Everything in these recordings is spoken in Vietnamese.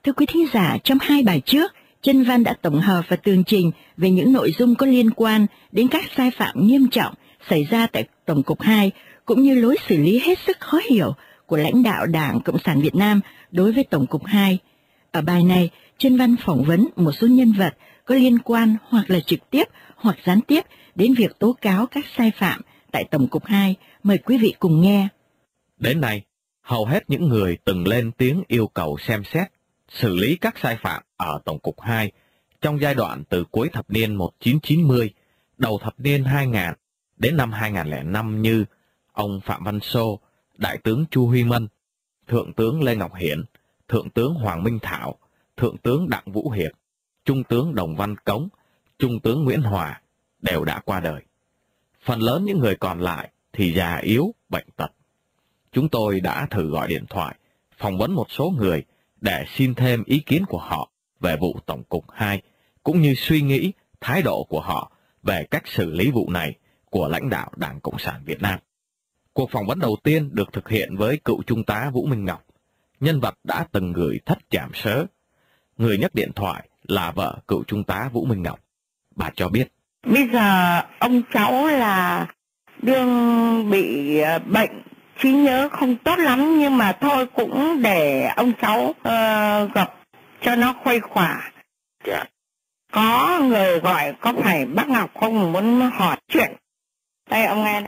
Thưa quý thính giả, trong hai bài trước, Chân Văn đã tổng hợp và tường trình về những nội dung có liên quan đến các sai phạm nghiêm trọng xảy ra tại Tổng cục 2, cũng như lối xử lý hết sức khó hiểu của lãnh đạo Đảng Cộng sản Việt Nam đối với Tổng cục 2. Ở bài này, Chân Văn phỏng vấn một số nhân vật có liên quan hoặc là trực tiếp hoặc gián tiếp đến việc tố cáo các sai phạm tại Tổng cục 2. Mời quý vị cùng nghe. Đến nay, hầu hết những người từng lên tiếng yêu cầu xem xét, xử lý các sai phạm ở Tổng cục 2 trong giai đoạn từ cuối thập niên 1990, đầu thập niên 2000 đến năm 2005 như ông Phạm Văn Sô, Đại tướng Chu Huy Mân, Thượng tướng Lê Ngọc Hiển, Thượng tướng Hoàng Minh Thảo, Thượng tướng Đặng Vũ Hiệp, Trung tướng Đồng Văn Cống, Trung tướng Nguyễn Hòa đều đã qua đời. Phần lớn những người còn lại thì già yếu, bệnh tật. Chúng tôi đã thử gọi điện thoại, phỏng vấn một số người để xin thêm ý kiến của họ về vụ Tổng cục 2, cũng như suy nghĩ, thái độ của họ về cách xử lý vụ này của lãnh đạo Đảng Cộng sản Việt Nam. Cuộc phỏng vấn đầu tiên được thực hiện với cựu Trung tá Vũ Minh Ngọc, nhân vật đã từng gửi thất trảm sớ. Người nhấc điện thoại là vợ cựu Trung tá Vũ Minh Ngọc. Bà cho biết: bây giờ ông cháu là đương bị bệnh, trí nhớ không tốt lắm, nhưng mà thôi cũng để ông cháu gặp cho nó khuây khỏa. Dạ. Có người gọi có phải bác Ngọc không, muốn hỏi chuyện. Đây ông nghe.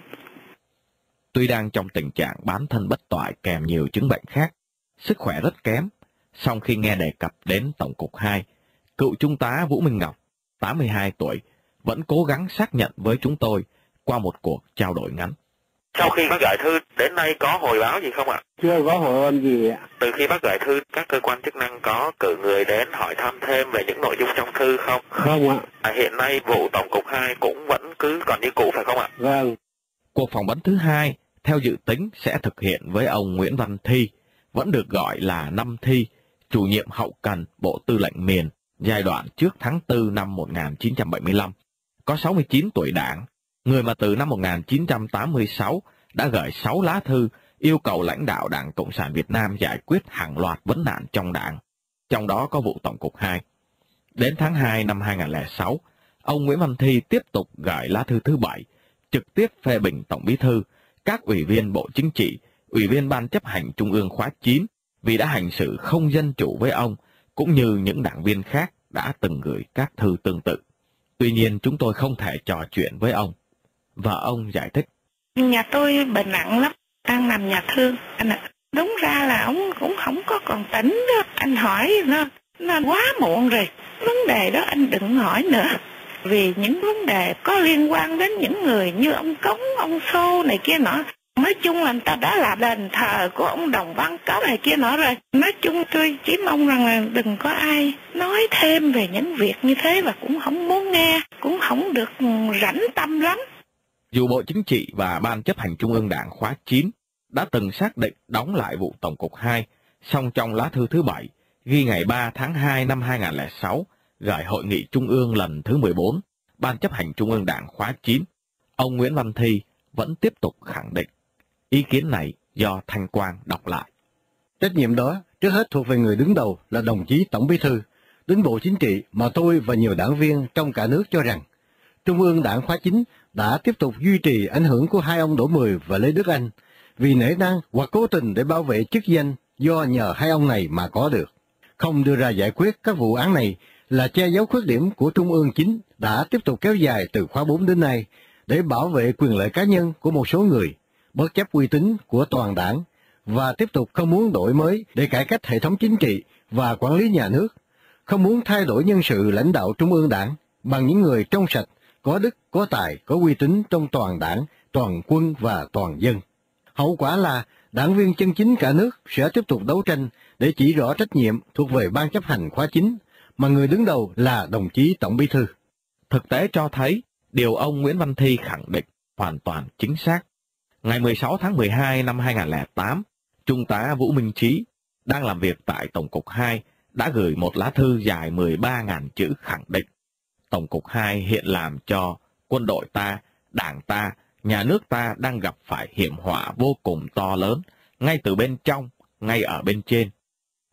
Tuy đang trong tình trạng bán thân bất toại kèm nhiều chứng bệnh khác, sức khỏe rất kém, song khi nghe đề cập đến Tổng cục 2, cựu Trung tá Vũ Minh Ngọc, 82 tuổi, vẫn cố gắng xác nhận với chúng tôi qua một cuộc trao đổi ngắn. Sau khi bác gửi thư đến nay có hồi báo gì không ạ? Chưa có hồi âm gì ạ. Từ khi bác gửi thư, các cơ quan chức năng có cử người đến hỏi thăm thêm về những nội dung trong thư không? Không ạ. Hiện nay vụ Tổng cục 2 cũng vẫn cứ còn như cũ phải không ạ? Vâng. Cuộc phỏng vấn thứ hai, theo dự tính sẽ thực hiện với ông Nguyễn Văn Thi, vẫn được gọi là Năm Thi, chủ nhiệm hậu cần Bộ Tư lệnh Miền, giai đoạn trước tháng 4 năm 1975. Có 69 tuổi Đảng, người mà từ năm 1986 đã gửi 6 lá thư yêu cầu lãnh đạo Đảng Cộng sản Việt Nam giải quyết hàng loạt vấn nạn trong Đảng, trong đó có vụ Tổng cục 2. Đến tháng 2 năm 2006, ông Nguyễn Văn Thi tiếp tục gửi lá thư thứ 7, trực tiếp phê bình Tổng Bí thư, các ủy viên Bộ Chính trị, ủy viên Ban chấp hành Trung ương khóa 9 vì đã hành xử không dân chủ với ông, cũng như những đảng viên khác đã từng gửi các thư tương tự. Tuy nhiên chúng tôi không thể trò chuyện với ông. Và ông giải thích: nhà tôi bệnh nặng lắm, đang nằm nhà thương. Anh ạ, đúng ra là ông cũng không có còn tỉnh đó. Anh hỏi nó quá muộn rồi. Vấn đề đó anh đừng hỏi nữa. Vì những vấn đề có liên quan đến những người như ông Cống, ông Sô này kia nọ. Nói chung là người ta đã là đền thờ của ông Đồng Văn Cống này kia nọ rồi. Nói chung tôi chỉ mong rằng là đừng có ai nói thêm về những việc như thế, và cũng không muốn nghe, cũng không được rảnh tâm lắm. Dù Bộ Chính trị và Ban chấp hành Trung ương Đảng khóa 9 đã từng xác định đóng lại vụ Tổng cục 2, song trong lá thư thứ 7, ghi ngày 3 tháng 2 năm 2006, gửi Hội nghị Trung ương lần thứ 14, Ban chấp hành Trung ương Đảng khóa 9, ông Nguyễn Văn Thi vẫn tiếp tục khẳng định. Ý kiến này do Thanh Quang đọc lại. Trách nhiệm đó trước hết thuộc về người đứng đầu là đồng chí Tổng Bí thư. Đến Bộ Chính trị mà tôi và nhiều đảng viên trong cả nước cho rằng Trung ương Đảng khóa 9 đã tiếp tục duy trì ảnh hưởng của hai ông Đỗ Mười và Lê Đức Anh vì nể nang hoặc cố tình để bảo vệ chức danh do nhờ hai ông này mà có được. Không đưa ra giải quyết các vụ án này là che giấu khuyết điểm của Trung ương 9 đã tiếp tục kéo dài từ khóa 4 đến nay để bảo vệ quyền lợi cá nhân của một số người, bất chấp uy tín của toàn đảng, và tiếp tục không muốn đổi mới để cải cách hệ thống chính trị và quản lý nhà nước, không muốn thay đổi nhân sự lãnh đạo Trung ương Đảng bằng những người trong sạch, có đức, có tài, có uy tín trong toàn đảng, toàn quân và toàn dân. Hậu quả là đảng viên chân chính cả nước sẽ tiếp tục đấu tranh để chỉ rõ trách nhiệm thuộc về Ban chấp hành khóa 9, mà người đứng đầu là đồng chí Tổng Bí thư. Thực tế cho thấy, điều ông Nguyễn Văn Thi khẳng định hoàn toàn chính xác. Ngày 16 tháng 12 năm 2008, Trung tá Vũ Minh Trí, đang làm việc tại Tổng cục 2, đã gửi một lá thư dài 13.000 chữ khẳng định Tổng cục 2 hiện làm cho quân đội ta, đảng ta, nhà nước ta đang gặp phải hiểm họa vô cùng to lớn, ngay từ bên trong, ngay ở bên trên.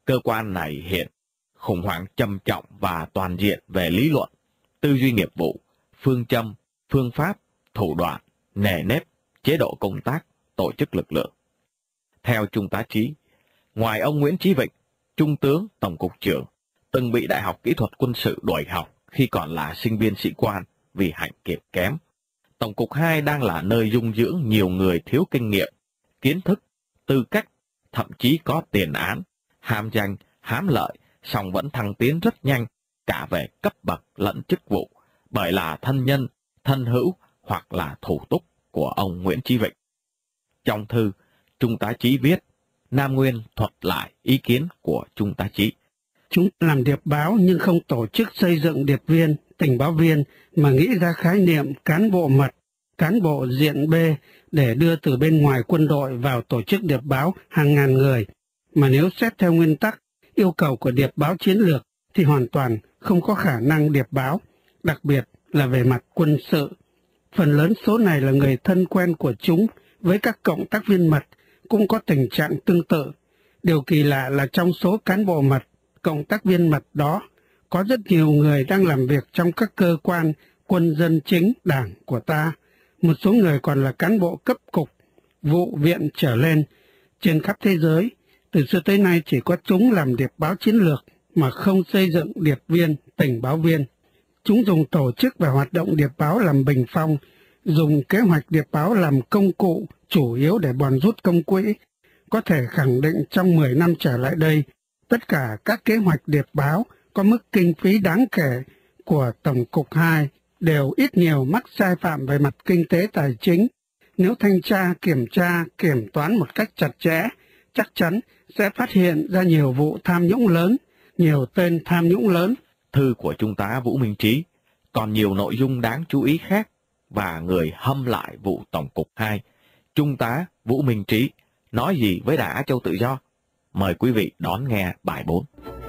Cơ quan này hiện khủng hoảng trầm trọng và toàn diện về lý luận, tư duy nghiệp vụ, phương châm, phương pháp, thủ đoạn, nề nếp, chế độ công tác, tổ chức lực lượng. Theo Trung tá Chí, ngoài ông Nguyễn Chí Vịnh, Trung tướng, Tổng cục trưởng, từng bị Đại học Kỹ thuật Quân sự đuổi học khi còn là sinh viên sĩ quan vì hạnh kiểm kém, Tổng cục 2 đang là nơi dung dưỡng nhiều người thiếu kinh nghiệm, kiến thức, tư cách, thậm chí có tiền án, ham danh, hám lợi, song vẫn thăng tiến rất nhanh, cả về cấp bậc lẫn chức vụ, bởi là thân nhân, thân hữu hoặc là thủ túc của ông Nguyễn Chí Vịnh. Trong thư, Trung tá Chí viết, Nam Nguyên thuật lại ý kiến của Trung tá Chí. Chúng làm điệp báo nhưng không tổ chức xây dựng điệp viên, tình báo viên mà nghĩ ra khái niệm cán bộ mật, cán bộ diện B để đưa từ bên ngoài quân đội vào tổ chức điệp báo hàng ngàn người. Mà nếu xét theo nguyên tắc, yêu cầu của điệp báo chiến lược thì hoàn toàn không có khả năng điệp báo, đặc biệt là về mặt quân sự. Phần lớn số này là người thân quen của chúng với các cộng tác viên mật cũng có tình trạng tương tự. Điều kỳ lạ là trong số cán bộ mật, cộng tác viên mật đó, có rất nhiều người đang làm việc trong các cơ quan quân dân chính đảng của ta. Một số người còn là cán bộ cấp cục, vụ viện trở lên. Trên khắp thế giới, từ xưa tới nay chỉ có chúng làm điệp báo chiến lược mà không xây dựng điệp viên, tình báo viên. Chúng dùng tổ chức và hoạt động điệp báo làm bình phong, dùng kế hoạch điệp báo làm công cụ chủ yếu để bòn rút công quỹ. Có thể khẳng định trong 10 năm trở lại đây, tất cả các kế hoạch điệp báo có mức kinh phí đáng kể của Tổng cục 2 đều ít nhiều mắc sai phạm về mặt kinh tế tài chính. Nếu thanh tra, kiểm tra, kiểm toán một cách chặt chẽ, chắc chắn sẽ phát hiện ra nhiều vụ tham nhũng lớn, nhiều tên tham nhũng lớn. Thư của Trung tá Vũ Minh Trí còn nhiều nội dung đáng chú ý khác, và người hâm lại vụ Tổng cục 2, Trung tá Vũ Minh Trí nói gì với Đài Á Châu Tự Do? Mời quý vị đón nghe bài 4.